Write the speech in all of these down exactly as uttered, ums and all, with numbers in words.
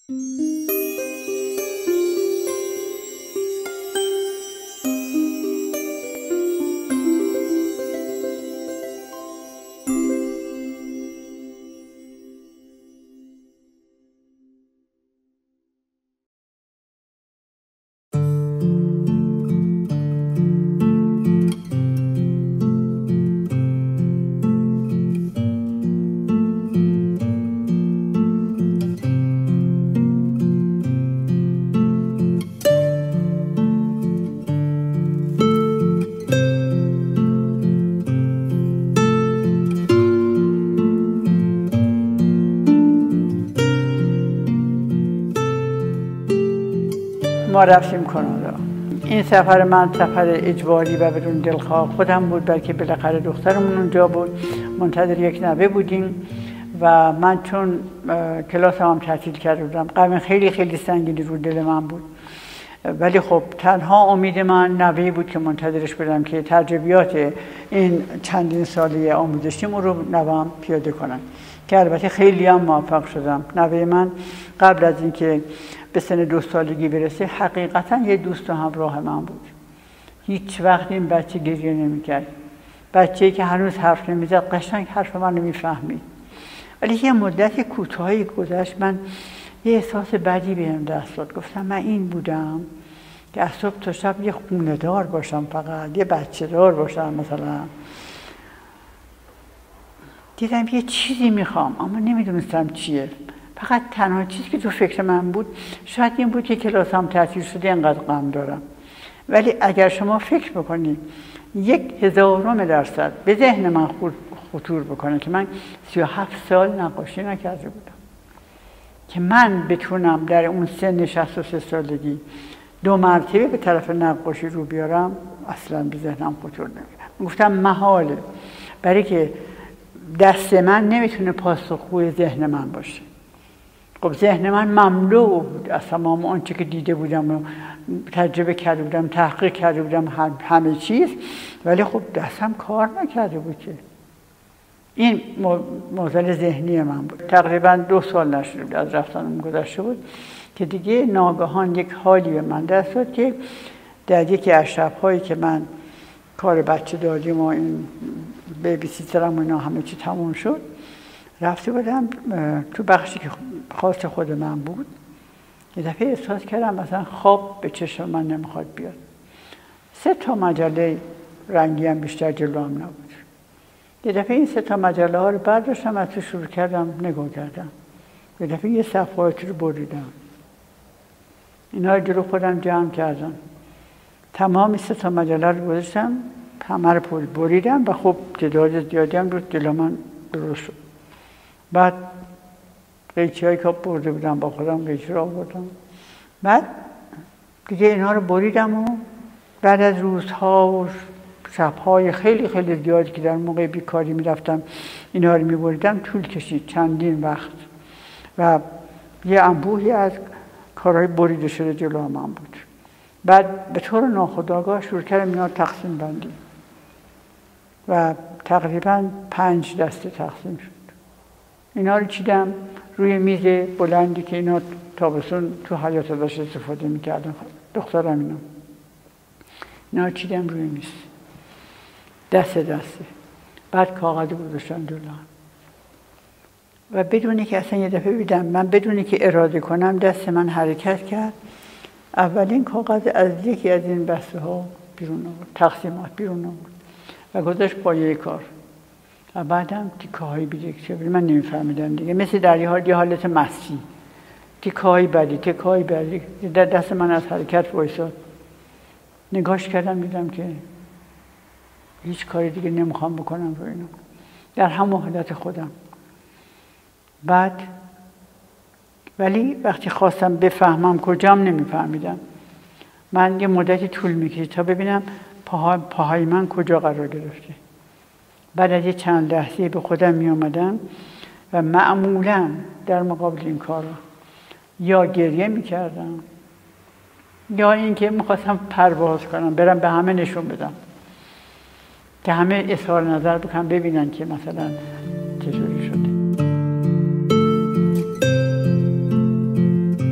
ما رفتیم کانادا. این سفر من سفر اجباری و بدون دلخواه خودم بود، بلکه بالاخره دخترمون اونجا بود، منتظر یک نوه بودیم و من چون کلاسم هم تعطیل کرده بودم، غم خیلی خیلی سنگینی رو دل من بود. ولی خب تنها امید من نوه‌ای بود که منتظرش بودم که تجربیات این چندین ساله آموزشیم رو نوه‌ام پیاده کنم، که البته خیلی هم موفق شدم. نوه من قبل از اینکه به سن دو سالگی برسه حقیقتا یه دوست و همراه من بود. هیچ وقت این بچه گریه نمی‌کرد، بچه‌ای که هنوز حرف نمی‌زد، قشنگ حرف من رو می‌فهمید. ولی یه مدت کوتاهی گذشت، من یه احساس بدی بهم دست داد. گفتم من این بودم که از صبح تا شب یه خونه دار باشم، فقط یه بچه دار باشم مثلا. دیدم یه چیزی میخوام اما نمیدونستم چیه. فقط تنها چیزی که تو فکر من بود شاید این بود که کلاسم تعطیل شده اینقدر غم دارم. ولی اگر شما فکر بکنید یک هزارم درصد به ذهن من خطور بکنه که من سی و هفت سال نقاشی نکرده بودم، که من بتونم در اون سن شصت و سه سالگی دو مرتبه به طرف نقاشی رو بیارم، اصلا به ذهنم خطور نمی‌کنه. گفتم محاله، برای که دست من نمیتونه پاسخگوی ذهن من باشه. خب ذهن من مملو بود از تمام آنچه که دیده بودم و تجربه کرده بودم، تحقیق کرده بودم، همه چیز، ولی خب دستم کار نکرده بود که. این معضل ذهنی من بود. تقریبا دو سال نشده بود از رفتنم گذشته بود که دیگه ناگهان یک حالی به من دست داد که در یکی از شب‌هایی که من کار بچه داریم و این بیبی سیسترم و اینا همه چی تموم شد، رفته بودم تو بخشی که خاص خود من بود. یه دفعه احساس کردم مثلا خواب به چشم من نمیخواد بیاد. سه تا مجله رنگی هم بیشتر جلو هم نبود. یه دفعه این سه تا مجله ها رو برداشتم، از تو شروع کردم نگاه کردم. یه دفعه یه صفحاتی رو بریدم. اینا رو جلو خودم جمع کردم. تمام سه تا مجله رو گذاشتم، همه رو بریدم و خب تعداد زیادی هم رو جلو من درست شد. بعد قیچی هایی که برده بودم با خودم قیچی رو آوردم. بعد دیگه اینها رو بریدم و بعد از روزها و شب‌های خیلی خیلی زیادی که در موقع بیکاری میرفتم اینها رو میبریدم، طول کشید چندین وقت و یه انبوهی از کارهای بریده شده جلو من بود. بعد به طور ناخودآگاه شروع کردم اینا تقسیم بندی و تقریبا پنج دسته تقسیم شد. اینا رو چیدم روی میز بلندی که اینا تابستون تو حیاط ازش استفاده میکردم، دخترم اینا اینا رو چیدم روی میز دسته دسته. بعد کاغذ گذاشتم جلو و بدونی که اصلا یه دفعه بیدم من بدونی که اراده کنم دست من حرکت کرد. اولین کاغذ از یکی از این بسته ها بیرون آورد، تقسیمات بیرون آورد و گذاشت پایه کار. و بعدم تیکه هایی بیدکشه من نمیفهمیدم دیگه، مثل در یه حالت مستی، تیکه هایی بدی تیکه هایی بدی در دست من از حرکت وایساد. نگاش کردم دیدم که هیچ کاری دیگه نمیخوام بکنم رو اینا، در همون حالت خودم. بعد ولی وقتی خواستم بفهمم کجام نمیفهمیدم. من یه مدتی طول میکشید تا ببینم پاها، پاهای من کجا قرار گرفته. بعد از یه چند لحظه به خودم می آمدم و معمولا در مقابل این کارا یا گریه می کردم یا اینکه میخواستم پرواز کنم، برم به همه نشون بدم که همه اظهار نظر بکنم، ببینن که مثلا چجوری شده.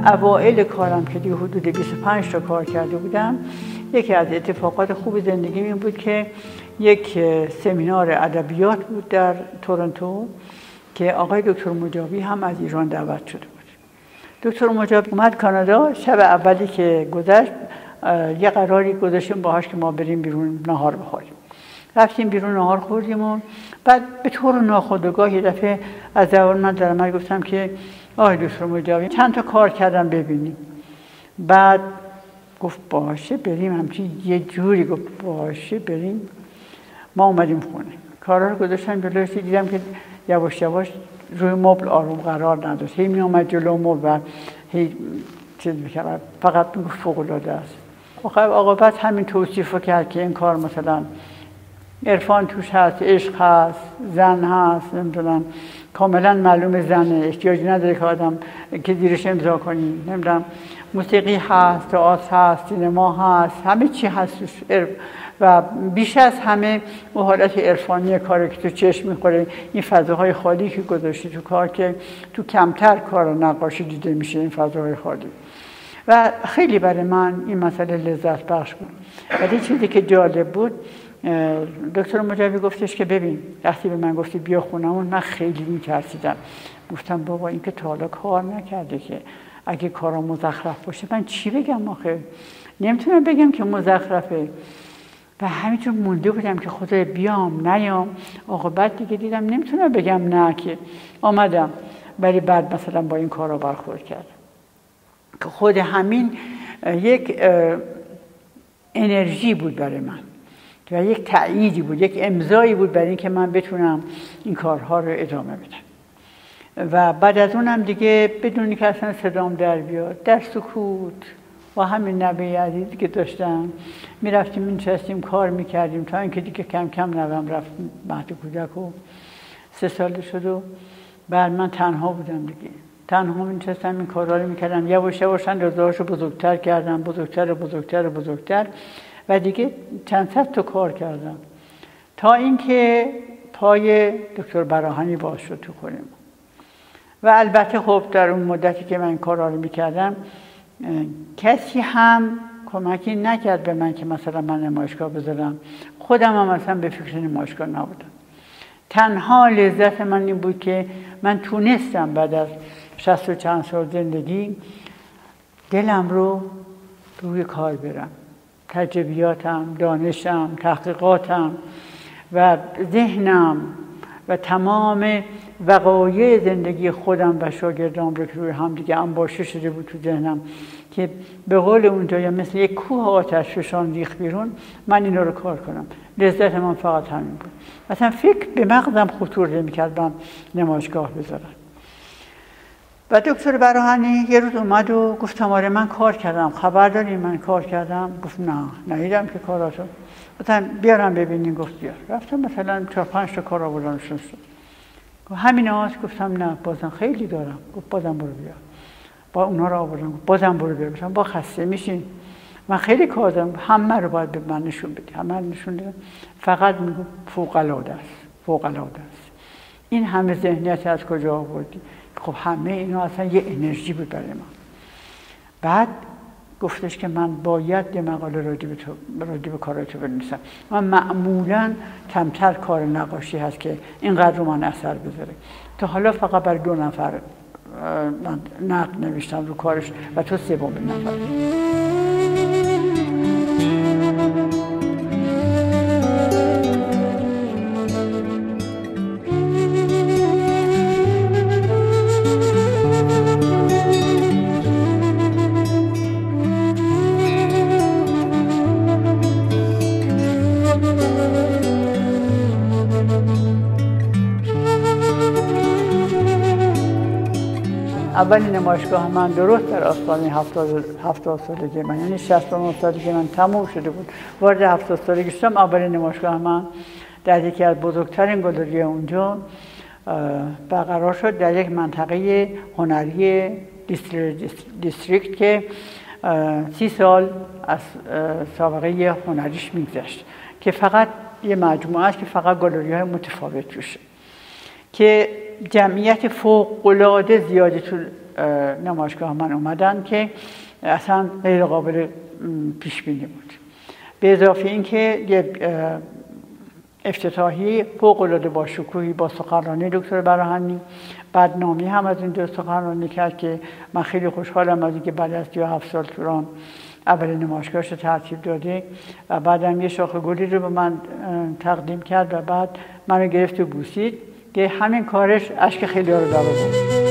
اوائل کارم که دیگه حدود بیست و پنج تا کار کرده بودم، یکی از اتفاقات خوب زندگیم این بود که یک سمینار ادبیات بود در تورنتو که آقای دکتر مجابی هم از ایران دعوت شده بود. دکتر مجابی اومد کانادا. شب اولی که گذشت یه قراری گذاشتیم باهاش که ما بریم بیرون نهار بخوریم. رفتیم بیرون نهار خوردیم و بعد به طور ناخودآگاه یه دفعه از زبان من در من گفتم که آقای دکتر مجابی چند تا کار کردم ببینیم. بعد گفت باشه بریم، همچین یه جوری گفت باشه بریم. ما اومدیم خونه، کارا رو گذاشتم جلوش، دیدم که یواش یواش روی مبل آروم قرار نداشت، هی می اومد جلو مبل و هی چیز میکرد، فقط میگفت فوق‌العاده است. آخر عاقبت همین توصیفو کرد که این کار مثلا عرفان توش هست، عشق هست، زن هست، نمیدونم کاملا معلوم زنه، احتیاجی نداره که آدم که زیرش امضا کنی، نمیدونم موسیقی هست، تئاتر هست، سینما هست، همه چی هست و بیش از همه اون حالت عرفانی کاری که تو چشم میخوره، این فضاهای خالی که گذاشتی تو کار که تو کمتر کار نقاشی دیده میشه این فضاهای خالی. و خیلی برای من این مسئله لذت بخش بود. ولی چیزی که جالب بود، دکتر مجابی گفتش که ببین وقتی به من گفتی بیا خونمون من خیلی میترسیدم. گفتم بابا این که تا حالا کار نکرده که اگه کارا مزخرف باشه من چی بگم آخه؟ نمیتونم بگم که مزخرفه. و همینجور مونده بودم که خدای بیام نیام. عاقبت دیگه دیدم نمیتونم بگم نه که آمدم. ولی بعد مثلا با این کارا برخورد کردم که خود همین یک انرژی بود برای من و یک تأییدی بود، یک امضایی بود برای اینکه من بتونم این کارها رو ادامه بدم. و بعد از اونم دیگه بدون که اصلا صدام در بیاد، در سکوت و همین نوه عزیزی که داشتم میرفتیم می‌نشستیم کار میکردیم تا اینکه دیگه کم کم نوام رفت مهد کودک و سه ساله شد و بعد من تنها بودم دیگه. تنها می‌نشستم این کارا رو میکردم، یواش یواش اندازه‌هاشو بزرگتر کردم، بزرگتر بزرگتر بزرگتر و دیگه چند صد تا کار کردم تا اینکه پای دکتر براهنی باز شد تو خونه ما. و البته خب در اون مدتی که من این کارا رو میکردم کسی هم کمکی نکرد به من که مثلا من نمایشگاه بذارم. خودم هم مثلا به فکر نمایشگاه نبودم. تنها لذت من این بود که من تونستم بعد از شصت و چند سال زندگی دلم رو روی کار برم، تجربیاتم، دانشم، تحقیقاتم و ذهنم و تمام وقایع زندگی خودم و شاگردام رو که روی هم دیگه انباشته شده بود تو ذهنم که به قول اونجا یا مثل یک کوه آتش فشان ریخت بیرون، من اینا رو کار کنم. لذت من فقط همین بود. مثلا فکر به مغزم خطور نمی‌کرد من نمایشگاه بذارم. و دکتر براهنی یه روز اومد و گفتم آره من کار کردم، خبر داری من کار کردم؟ گفت نه ندیدم که کاراتو. گفتم بیارم ببینین. گفت بیار. رفتم مثلا چهار پنج تا کار آوردمشون شد. گفت همین هاست؟ گفتم نه بازم خیلی دارم. گفت بازم برو بیار. با اونا رو آوردم. گفت بازم برو بیار. گفتم با خسته میشین. من خیلی کار دارم، همه رو باید به من نشون بدی. همه رو نشون دادم. فقط میگم فوق العاده است. فوق العاده است. این همه ذهنیت از کجا آوردی؟ خب همه اینا اصلا یه انرژی بود برای من. بعد گفتش که من باید یه مقاله راجع به تو راجع به کارای تو بنویسم. من معمولاً کمتر کار نقاشی هست که اینقدر رو من اثر بذاره. تا حالا فقط برای دو نفر من نقد نوشتم رو کارش و تو سومین نفر. اولین نمایشگاه من درست در آستانه هفتاد سالگی من، یعنی شصت و نه سالگی من تموم شده بود، وارد هفتاد سالگی شدم. اولین نمایشگاه من در یکی از بزرگترین گالری اونجا برقرار شد در یک منطقه هنری دیستریکت که سی سال از سابقه هنریش میگذشت، که فقط یه مجموعه است که فقط گالری های متفاوت توشه، که جمعیت فوق‌العاده زیادی تو نمایشگاه من اومدن که اصلا غیر قابل پیش بینی بود. به اضافه اینکه یه افتتاحی فوق‌العاده با شکوهی با سخنرانی دکتر براهنی، بعد نامی هم از این دو سخنرانی کرد که من خیلی خوشحالم از اینکه بعد از سی و هفت سال توران اولین نمایشگاهش رو ترتیب داده و بعدم یه شاخه گلی رو به من تقدیم کرد و بعد منو گرفت و بوسید که همین کارش اشک خیلی ها رو در آورد.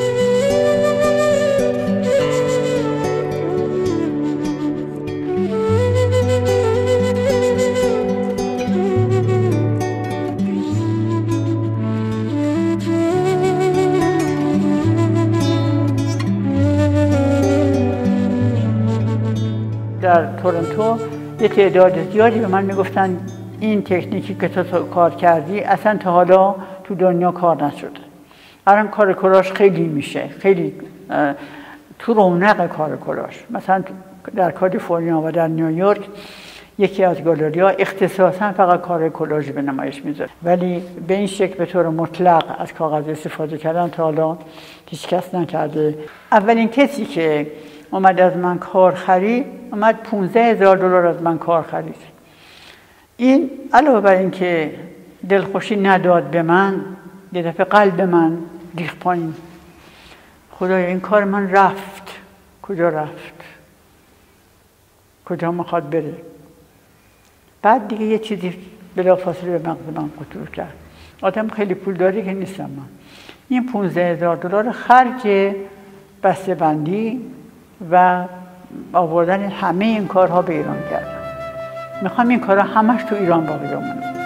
در تورنتو یه تعداد زیادی به من میگفتن این تکنیکی که تو کار کردی اصلا تا حالا تو دنیا کار نشده. الان کار کلاژ خیلی میشه، خیلی تو رونق کار کلاژ. مثلا در کالیفرنیا و در نیویورک یکی از گالری‌ها اختصاصا فقط کار کلاژ به نمایش میذاره، ولی به این شکل به طور مطلق از کاغذ استفاده کردن تا حالا هیچ کس نکرده. اولین کسی که اومد از من کار خرید، اومد پونزده هزار دلار از من کار خرید. این علاوه بر این که دلخوشی نداد به من، یه دفعه قلب من ریخت پایین. خدایا این کار من رفت، کجا رفت؟ کجا میخواد بره؟ بعد دیگه یه چیزی بلافاصله به مغز من خطور کرد. آدم خیلی پولداری که نیستم من. این پونزده هزار دلار خرج بسته‌بندی و آوردن همه این کارها به ایران کردم. میخوام این کارها همش تو ایران باقی بمونه.